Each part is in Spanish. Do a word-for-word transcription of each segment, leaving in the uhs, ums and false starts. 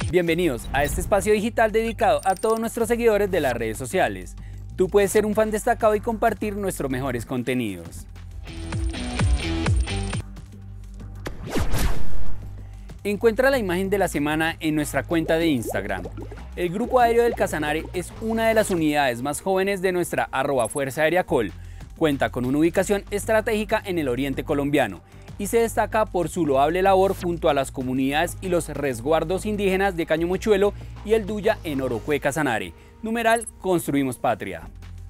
Bienvenidos a este espacio digital dedicado a todos nuestros seguidores de las redes sociales. Tú puedes ser un fan destacado y compartir nuestros mejores contenidos. Encuentra la imagen de la semana en nuestra cuenta de Instagram. El Grupo Aéreo del Casanare es una de las unidades más jóvenes de nuestra arroba Fuerza Aérea Col. Cuenta con una ubicación estratégica en el oriente colombiano y se destaca por su loable labor junto a las comunidades y los resguardos indígenas de Caño Mochuelo y el Duya en Orocue, Casanare. Numeral Construimos Patria.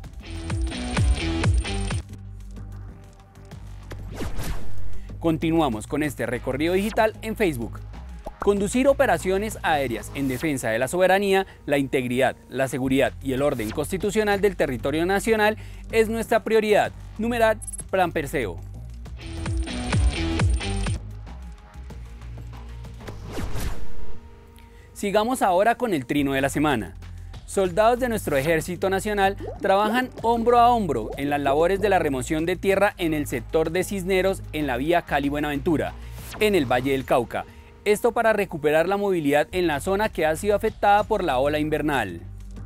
Continuamos con este recorrido digital en Facebook. Conducir operaciones aéreas en defensa de la soberanía, la integridad, la seguridad y el orden constitucional del territorio nacional es nuestra prioridad. Numeral Plan Perseo. Sigamos ahora con el trino de la semana. Soldados de nuestro Ejército Nacional trabajan hombro a hombro en las labores de la remoción de tierra en el sector de Cisneros en la vía Cali-Buenaventura, en el Valle del Cauca. Esto para recuperar la movilidad en la zona que ha sido afectada por la ola invernal.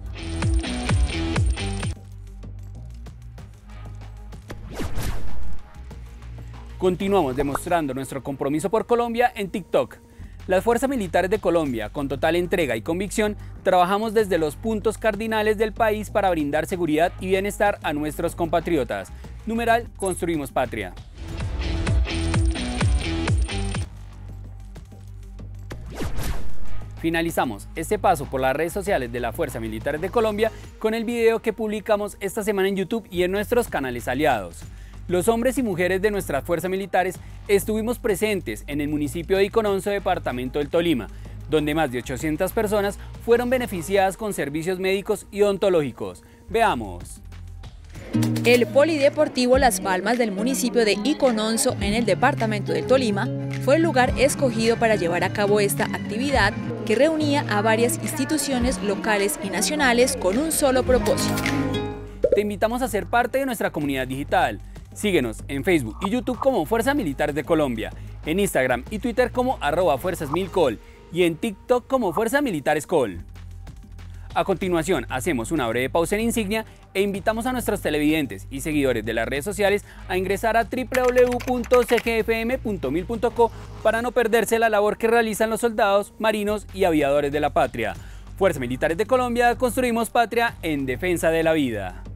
Continuamos demostrando nuestro compromiso por Colombia en TikTok. Las Fuerzas Militares de Colombia, con total entrega y convicción, trabajamos desde los puntos cardinales del país para brindar seguridad y bienestar a nuestros compatriotas. Numeral Construimos Patria. Finalizamos este paso por las redes sociales de las Fuerzas Militares de Colombia con el video que publicamos esta semana en YouTube y en nuestros canales aliados. Los hombres y mujeres de nuestras fuerzas militares estuvimos presentes en el municipio de Icononso, departamento del Tolima, donde más de ochocientas personas fueron beneficiadas con servicios médicos y odontológicos. Veamos. El Polideportivo Las Palmas del municipio de Icononso, en el departamento del Tolima, fue el lugar escogido para llevar a cabo esta actividad que reunía a varias instituciones locales y nacionales con un solo propósito. Te invitamos a ser parte de nuestra comunidad digital. Síguenos en Facebook y YouTube como Fuerzas Militares de Colombia, en Instagram y Twitter como arroba Fuerzas Milcol y en TikTok como Fuerzas Militares Col. A continuación, hacemos una breve pausa en Insignia e invitamos a nuestros televidentes y seguidores de las redes sociales a ingresar a w w w punto c g f m punto mil punto co para no perderse la labor que realizan los soldados, marinos y aviadores de la patria. Fuerzas Militares de Colombia, construimos patria en defensa de la vida.